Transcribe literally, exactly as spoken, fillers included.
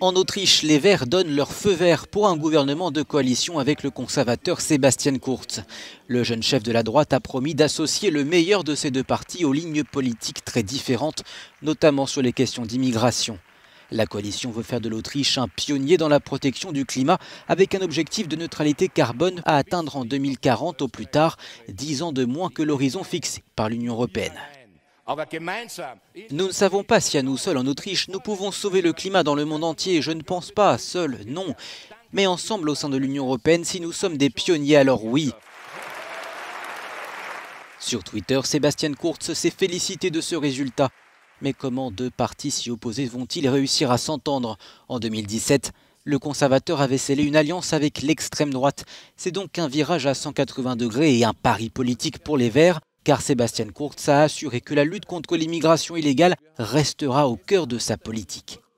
En Autriche, les Verts donnent leur feu vert pour un gouvernement de coalition avec le conservateur Sebastian Kurz. Le jeune chef de la droite a promis d'associer le meilleur de ces deux partis aux lignes politiques très différentes, notamment sur les questions d'immigration. La coalition veut faire de l'Autriche un pionnier dans la protection du climat avec un objectif de neutralité carbone à atteindre en deux mille quarante au plus tard, dix ans de moins que l'horizon fixé par l'Union européenne. Nous ne savons pas si à nous seuls en Autriche, nous pouvons sauver le climat dans le monde entier. Je ne pense pas, seuls, non. Mais ensemble au sein de l'Union européenne, si nous sommes des pionniers, alors oui. Sur Twitter, Sebastian Kurz s'est félicité de ce résultat. Mais comment deux partis si opposés vont-ils réussir à s'entendre? En deux mille dix-sept, le conservateur avait scellé une alliance avec l'extrême droite. C'est donc un virage à cent quatre-vingts degrés et un pari politique pour les Verts, car Sebastian Kurz a assuré que la lutte contre l'immigration illégale restera au cœur de sa politique.